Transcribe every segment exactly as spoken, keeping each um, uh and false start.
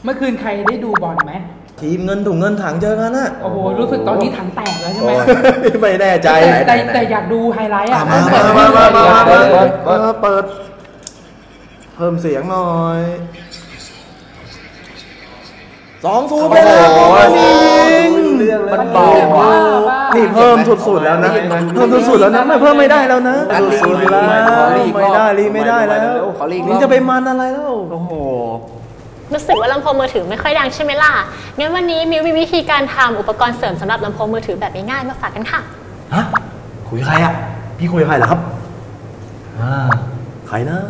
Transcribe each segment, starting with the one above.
เมื่อคืนใครได้ดูบอลไหมทีมเงินถุงเงินถังเจอกันนะโอ้โหรู้สึกตอนนี้ถังแตกแล้วใช่ไหมไม่แน่ใจแต่แต่อยากดูไฮไลท์อ่ะมามามามามาเปิดเปิดเพิ่มเสียงหน่อยสองศูนย์ไปแล้วมันเบานี่เพิ่มสุดๆแล้วนะเพิ่มสุดๆแล้วนะไม่เพิ่มไม่ได้แล้วนะสุดๆแล้วไม่ได้รีไม่ได้แล้วนี่จะไปมันอะไรแล้วโอ้โหรู้สึกว่าลำโพงมือถือไม่ค่อยดังใช่ไหมล่ะงั้นวันนี้มิวมีวิธีการทำอุปกรณ์เสริมสำหรับลำโพงมือถือแบบง่ายๆมาฝากกันค่ะฮะคุยใครอ่ะพี่คุยใครเหรอครับอ่าใครนะ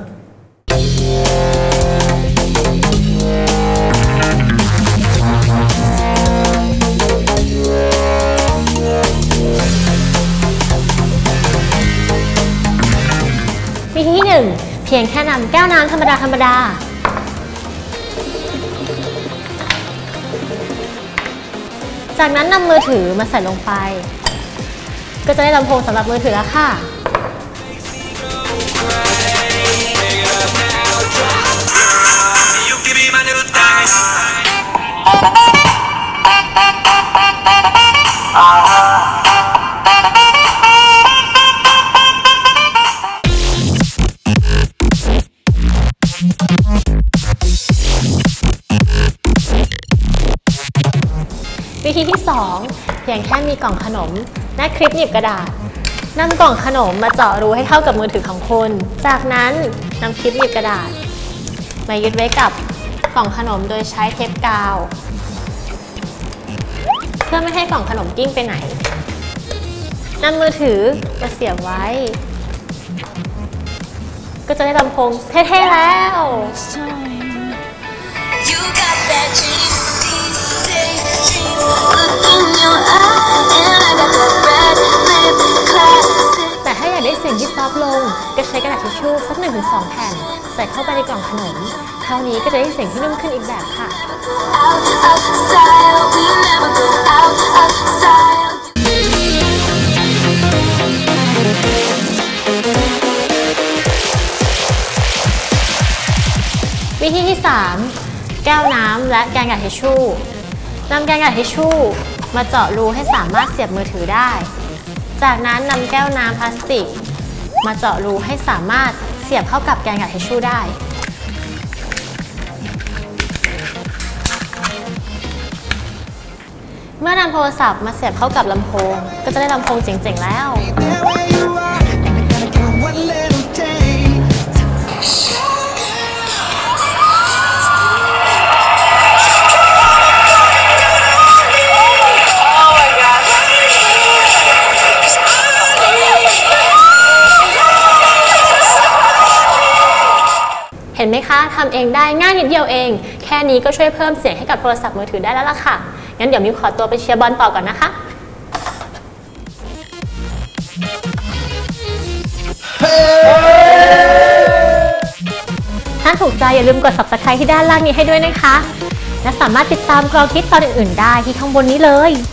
วิธีที่หนึ่งเพียงแค่นำแก้วน้ำธรรมดาธรรมดาจากนั้นนำมือถือมาใส่ลงไปก็จะได้ลำโพงสำหรับมือถือแล้วค่ะวิธีที่สองเพียงแค่มีกล่องขนมและคลิปหนีบกระดาษนำกล่องขนมมาเจาะรูให้เข้ากับมือถือของคุณจากนั้นนำคลิปหนีบกระดาษมายึดไว้กับกล่องขนมโดยใช้เทปกาวเพื่อไม่ให้กล่องขนมกิ้งไปไหนนำมือถือมาเสียบไว้ก็จะได้ลำโพงเท่ๆแล้วแต่ถ้าอยากได้เสียงที่ซอฟต์ลงก็ใช้กระดาษทิชชู่สัก หนึ่งถึงสอง แผ่นใส่เข้าไปในกล่องขนมเท่านี้ก็จะได้เสียงที่นุ่มขึ้นอีกแบบค่ะวิธีที่สามแก้วน้ำและแกนกระดาษทิชชู่นำแกนกระดาษทิชชู่มาเจาะรูให้สามารถเสียบมือถือได้จากนั้นนำแก้วน้ำพลาสติกมาเจาะรูให้สามารถเสียบเข้ากับแกนกระดาษทิชชู่ได้เมื่อนำโทรศัพท์มาเสียบเข้ากับลำโพงก็จะได้ลำโพงเจ๋งๆแล้วเห็นไหมคะทำเองได้ง่ายนิดเดียวเองแค่นี้ก็ช่วยเพิ่มเสียงให้กับโทรศัพท์มือถือได้แล้วล่ะค่ะงั้นเดี๋ยวมิวขอตัวไปเชียร์บอลต่อก่อนนะคะถ้าถูกใจอย่าลืมกด ซับสไครบ์ ที่ด้านล่างนี้ให้ด้วยนะคะและสามารถติดตามกรองทิศตอนอื่นๆได้ที่ข้างบนนี้เลย